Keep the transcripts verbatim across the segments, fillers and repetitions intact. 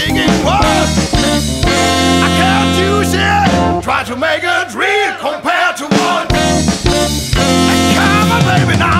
singing what? I can't use it. Try to make it real compared to one. Come on, baby, now.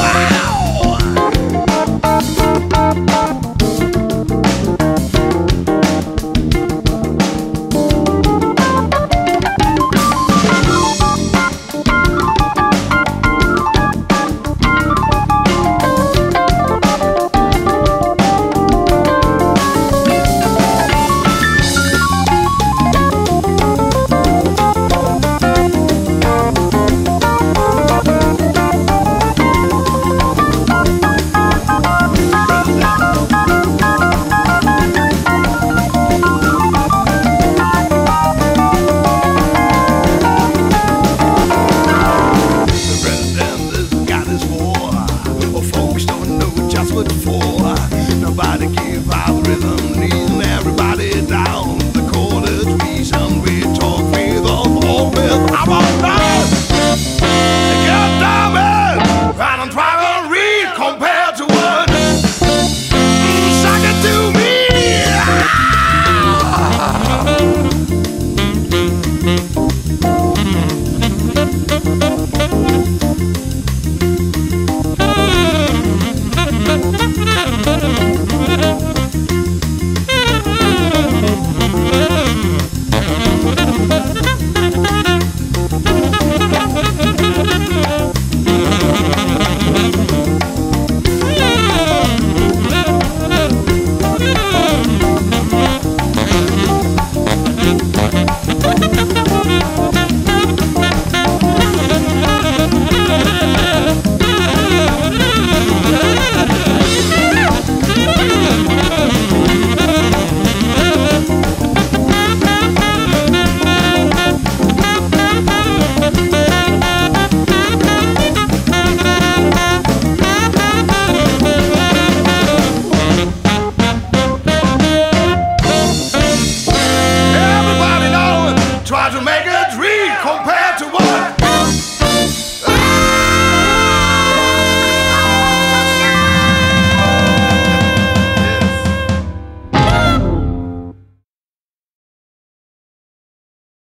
Nobody give out rhythm, kneeling everybody down. The chorded reason we talk with all all with I'm on down. Get down, man, and I'm trying to read compared to one. Suck it to me. Try to make it real compared to what?